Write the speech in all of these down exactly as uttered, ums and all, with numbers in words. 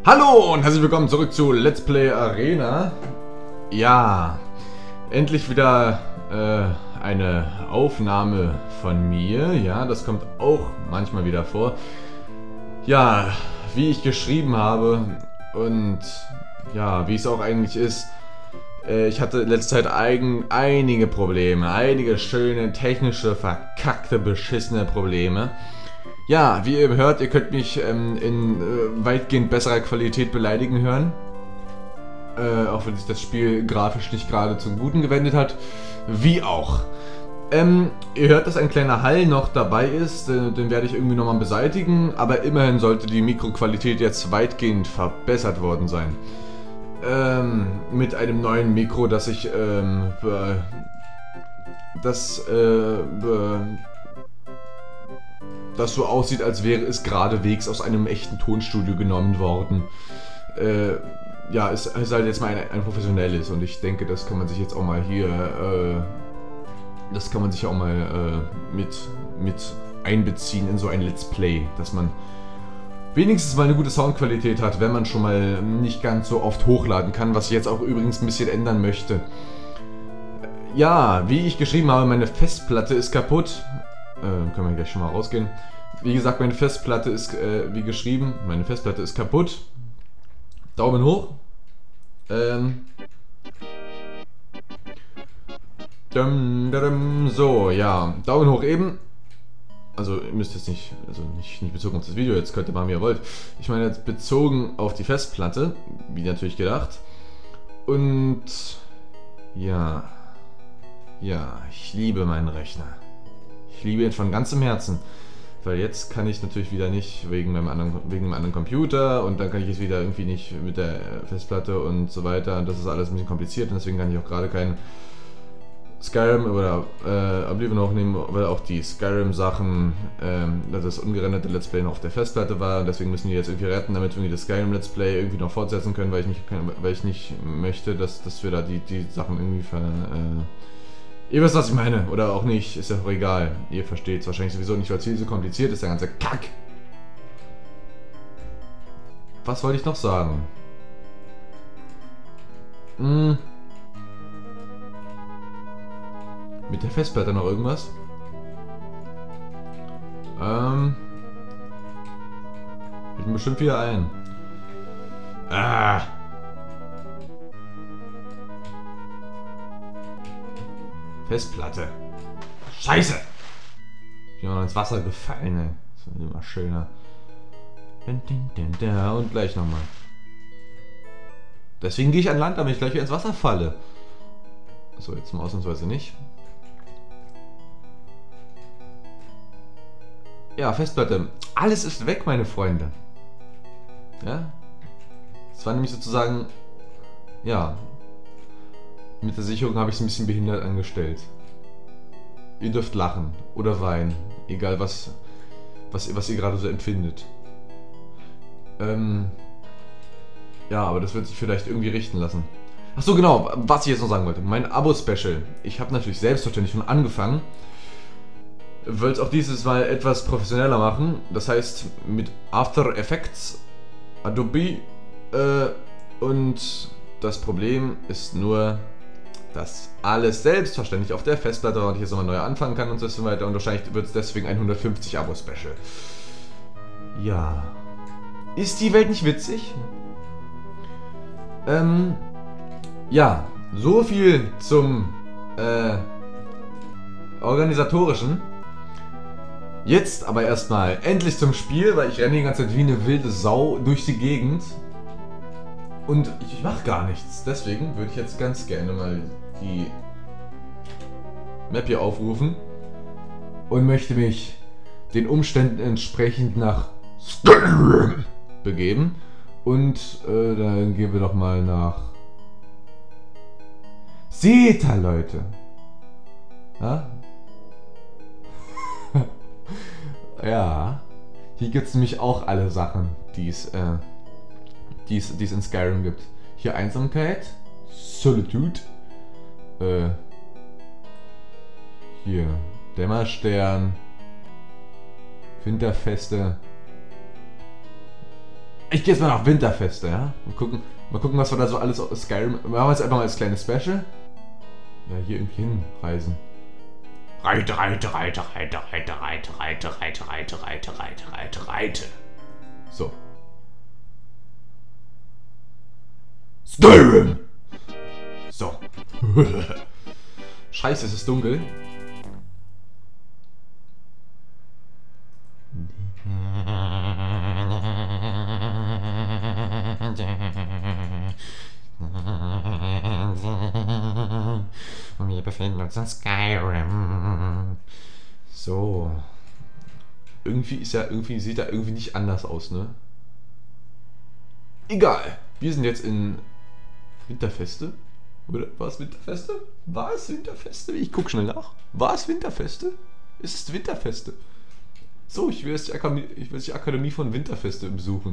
Hallo und herzlich willkommen zurück zu Let's Play Arena. Ja, endlich wieder äh, eine Aufnahme von mir. Ja, das kommt auch manchmal wieder vor. Ja, wie ich geschrieben habe und ja, wie es auch eigentlich ist. Äh, ich hatte in letzter Zeit eigen, einige Probleme, einige schöne, technische, verkackte, beschissene Probleme. Ja, wie ihr hört, ihr könnt mich ähm, in äh, weitgehend besserer Qualität beleidigen hören. Äh, auch wenn sich das Spiel grafisch nicht gerade zum Guten gewendet hat. Wie auch. Ähm, ihr hört, dass ein kleiner Hall noch dabei ist. Äh, den werde ich irgendwie nochmal beseitigen. Aber immerhin sollte die Mikroqualität jetzt weitgehend verbessert worden sein. Ähm, mit einem neuen Mikro, das ich, ähm, das, äh, das so aussieht, als wäre es geradewegs aus einem echten Tonstudio genommen worden. Äh, ja, es ist halt jetzt mal ein, ein professionelles und ich denke, das kann man sich jetzt auch mal hier, äh, das kann man sich auch mal äh, mit, mit einbeziehen in so ein Let's Play, dass man wenigstens mal eine gute Soundqualität hat, wenn man schon mal nicht ganz so oft hochladen kann, was ich jetzt auch übrigens ein bisschen ändern möchte. Ja, wie ich geschrieben habe, meine Festplatte ist kaputt. Äh, können wir gleich schon mal rausgehen. Wie gesagt, meine Festplatte ist, äh, wie geschrieben, meine Festplatte ist kaputt. Daumen hoch. Ähm. So, ja. Daumen hoch eben. Also, ihr müsst jetzt nicht, also nicht, nicht bezogen auf das Video, jetzt könnt ihr machen, wie ihr wollt. Ich meine jetzt bezogen auf die Festplatte, wie natürlich gedacht. Und, ja. Ja, ich liebe meinen Rechner. Ich liebe ihn von ganzem Herzen, weil jetzt kann ich natürlich wieder nicht wegen meinem anderen, wegen einem anderen Computer und dann kann ich es wieder irgendwie nicht mit der Festplatte und so weiter und das ist alles ein bisschen kompliziert und deswegen kann ich auch gerade kein Skyrim oder äh, Oblivion aufnehmen, weil auch die Skyrim-Sachen, ähm, dass das ungerenderte Let's Play noch auf der Festplatte war und deswegen müssen die jetzt irgendwie retten, damit wir das Skyrim Let's Play irgendwie noch fortsetzen können, weil ich nicht, weil ich nicht möchte, dass, dass wir da die, die Sachen irgendwie ver... Äh, Ihr wisst, was ich meine, oder auch nicht, ist ja auch egal. Ihr versteht es wahrscheinlich sowieso nicht, weil es viel so kompliziert ist, der ganze Kack. Was wollte ich noch sagen? Hm. Mit der Festplatte noch irgendwas? Ähm. Ich bin bestimmt wieder ein. Ah. Festplatte. Scheiße! Ich bin noch ins Wasser gefallen, ey. Das wird immer schöner. Und gleich nochmal. Deswegen gehe ich an Land, damit ich gleich wieder ins Wasser falle. So, jetzt mal ausnahmsweise nicht. Ja, Festplatte. Alles ist weg, meine Freunde. Ja? Das war nämlich sozusagen... Ja... Mit der Sicherung habe ich es ein bisschen behindert angestellt. Ihr dürft lachen oder weinen, egal was, was, was ihr gerade so empfindet. Ähm, ja, aber das wird sich vielleicht irgendwie richten lassen. Ach so, genau, was ich jetzt noch sagen wollte. Mein Abo-Special. Ich habe natürlich selbstverständlich schon angefangen. Wollte es auch dieses Mal etwas professioneller machen. Das heißt, mit After Effects, Adobe äh, und das Problem ist nur, dass alles selbstverständlich auf der Festplatte und ich jetzt nochmal neu anfangen kann und so weiter und wahrscheinlich wird es deswegen ein hundertfünfzig Abo-Special. Ja. Ist die Welt nicht witzig? Ähm, ja, so viel zum äh, Organisatorischen. Jetzt aber erstmal endlich zum Spiel, weil ich renne die ganze Zeit wie eine wilde Sau durch die Gegend. Und ich mache gar nichts. Deswegen würde ich jetzt ganz gerne mal die Map hier aufrufen und möchte mich den Umständen entsprechend nach Skyrim begeben. Und äh, dann gehen wir doch mal nach Seta, Leute. Ja? Ja. Hier gibt es nämlich auch alle Sachen, die es äh, die es in Skyrim gibt. Hier Einsamkeit, Solitude, äh, hier Dämmerstern, Winterfeste, Ich gehe jetzt mal nach Winterfeste, ja? Mal gucken, mal gucken, was wir da so alles aus Skyrim... Machen wir jetzt einfach mal als kleines Special. Ja, hier irgendwie hinreisen. Reite, reite, reite, reite, reite, reite, reite, reite, reite, reite, reite, reite, reite. So. Skyrim! So. Scheiße, es ist dunkel. Und wir befinden uns in Skyrim. So. Irgendwie ist ja, irgendwie sieht er irgendwie nicht anders aus, ne? Egal. Wir sind jetzt in Winterfeste. Oder war es Winterfeste? War es Winterfeste? Ich guck schnell nach. War es Winterfeste? Ist es Winterfeste? So, ich will jetzt die Akademie, ich will jetzt die Akademie von Winterfeste besuchen.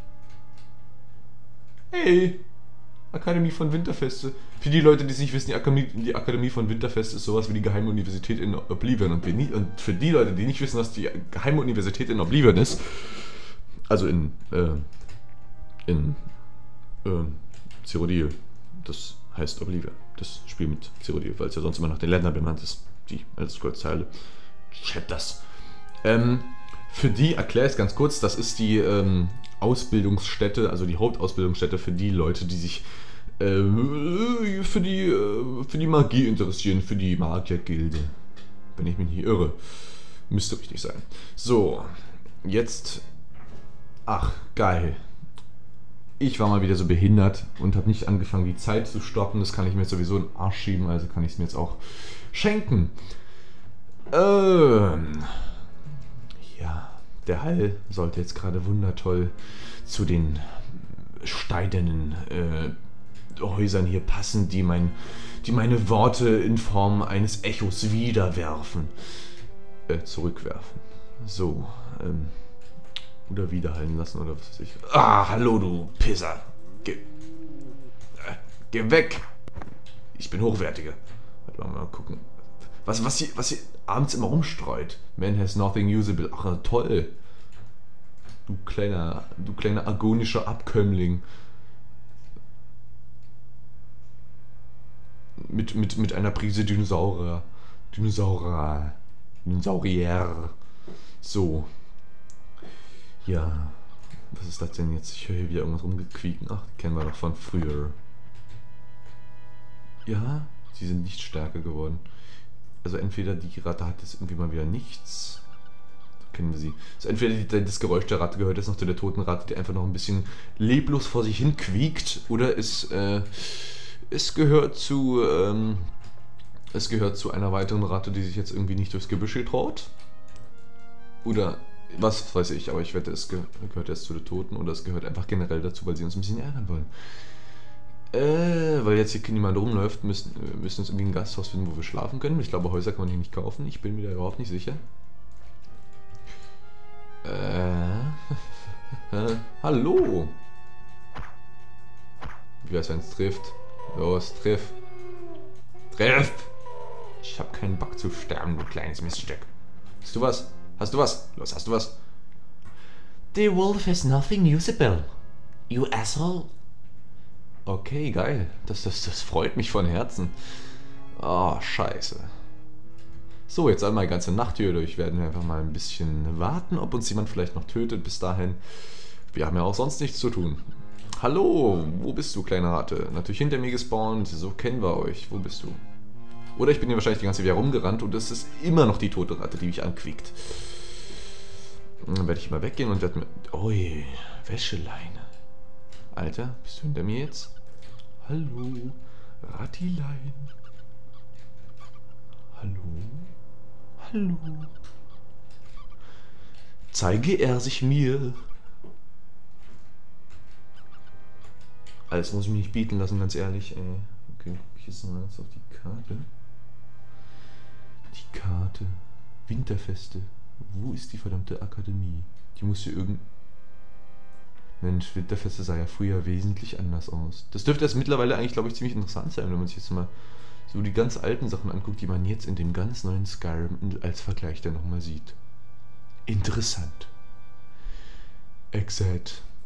Hey! Akademie von Winterfeste. Für die Leute, die es nicht wissen, die Akademie, die Akademie von Winterfeste ist sowas wie die Geheime Universität in Oblivion. Und, wir nie, und für die Leute, die nicht wissen, was die Geheime Universität in Oblivion ist, also in, äh, in, äh, Cyrodiil, das heißt Oblivion, das Spiel mit Cyrodiil, weil es ja sonst immer nach den Ländern benannt ist, die Elder Scrolls Teile. Chat das. Ähm, für die erkläre ich es ganz kurz, das ist die, ähm, Ausbildungsstätte, also die Hauptausbildungsstätte für die Leute, die sich äh, für, die, äh, für die Magie interessieren, für die Magiergilde. Wenn ich mich nicht irre. Müsste richtig sein. So, jetzt... Ach, geil. Ich war mal wieder so behindert und habe nicht angefangen, die Zeit zu stoppen. Das kann ich mir jetzt sowieso in den Arsch schieben, also kann ich es mir jetzt auch schenken. Ähm... Ja... Der Hall sollte jetzt gerade wundertoll zu den steinernen äh, Häusern hier passen, die, mein, die meine Worte in Form eines Echos wiederwerfen. Äh, zurückwerfen. So, ähm, oder wiederhallen lassen oder was weiß ich. Ah, hallo du Pisser. Geh, äh, geh weg. Ich bin hochwertiger. Warte mal, mal gucken. Was, was, hier, was hier abends immer rumstreut. Man has nothing usable. Ach, toll. Du kleiner, du kleiner agonischer Abkömmling. Mit, mit, mit einer Prise Dinosaurier. Dinosaurier. Dinosaurier. So. Ja. Was ist das denn jetzt? Ich höre hier wieder irgendwas rumgequieken. Ach, kennen wir doch von früher. Ja, sie sind nicht stärker geworden. Also entweder die Ratte hat jetzt irgendwie mal wieder nichts. Kennen wir sie. Also entweder die, das Geräusch der Ratte gehört jetzt noch zu der toten Ratte, die einfach noch ein bisschen leblos vor sich hin quiekt. Oder es, äh, es gehört zu, ähm, es gehört zu einer weiteren Ratte, die sich jetzt irgendwie nicht durchs Gebüsch traut. Oder was weiß ich, aber ich wette, es ge gehört jetzt zu den Toten oder es gehört einfach generell dazu, weil sie uns ein bisschen ärgern wollen. Äh, weil jetzt hier niemand rumläuft, müssen wir müssen uns irgendwie ein Gasthaus finden, wo wir schlafen können. Ich glaube, Häuser kann man hier nicht kaufen. Ich bin mir da überhaupt nicht sicher. Äh. Hallo! Wie wär's, wenn es trifft? Los, triff! Triff! Ich hab keinen Bock zu sterben, du kleines Miststück. Hast du was? Hast du was? Los, hast du was? The wolf has nothing usable. You asshole. Okay, geil. Das, das, das freut mich von Herzen. Oh, scheiße. So, jetzt einmal die ganze Nacht hier durch. Werden wir einfach mal ein bisschen warten, ob uns jemand vielleicht noch tötet. Bis dahin. Wir haben ja auch sonst nichts zu tun. Hallo, wo bist du, kleine Ratte? Natürlich hinter mir gespawnt. So kennen wir euch. Wo bist du? Oder ich bin hier wahrscheinlich die ganze Zeit wieder rumgerannt und es ist immer noch die tote Ratte, die mich anquiekt. Dann werde ich mal weggehen und werde mir... Ui, Wäscheleine. Alter, bist du hinter mir jetzt? Hallo, Rattilein. Hallo? Hallo? Zeige er sich mir? Alles muss ich mir nicht bieten lassen, ganz ehrlich. Ey. Okay, guck ich jetzt mal auf die Karte. Die Karte. Winterfeste. Wo ist die verdammte Akademie? Die muss hier irgend... Mensch, Winterfeste sah ja früher wesentlich anders aus. Das dürfte jetzt mittlerweile eigentlich, glaube ich, ziemlich interessant sein, wenn man sich jetzt mal so die ganz alten Sachen anguckt, die man jetzt in dem ganz neuen Skyrim als Vergleich dann nochmal sieht. Interessant. Exakt.